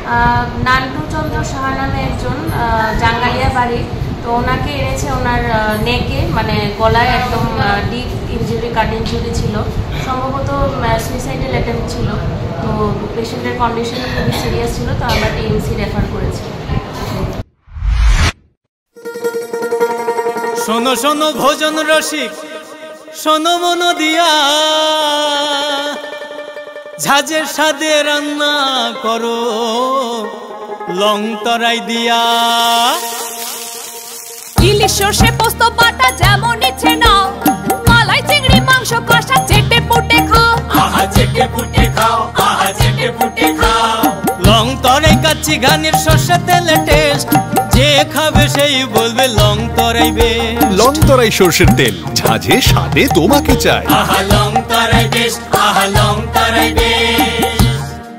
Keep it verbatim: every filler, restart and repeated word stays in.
নান্টু চন্দ্র সাহা নামে একজন জাঙ্গালিয়া বাড়ি, তো ওনাকে এনেছে ওনার নেকে মানে গলায় একদম ডিপ ইনজুরি, কাট ইনজুরি ছিল, সম্ভবত সুইসাইডাল অ্যাটেম্প ছিল। তো পেশেন্টের কন্ডিশন খুবই সিরিয়াস ছিল, তো আমরা টিএমসি রেফার করেছি। শোনো শোনো ভোজন রসিক, শোনো মন দিয়া, ঝাঁঝের স্বাদে রান্না করো লং তরাই দিয়া। ইলিশ সর্ষে পোস্ত বাটা যেমন ইচ্ছে নাও, মালাই চিংড়ি মাংস কষা চেটে পুটে খাও, আহা চেটে পুটে খাও, আহা চেটে পুটে খাও। লং তরাই কাচ্চি ঘানির সর্ষে তেলে টেস্ট, যে খাবে সেই বলবে লং তরাই বেশ। লং তরাই সর্ষের তেল, ঝাঁঝে স্বাদে তোমাকে চাই। আহা লং তরাই বেশ, আহা লং তরাই বেশ।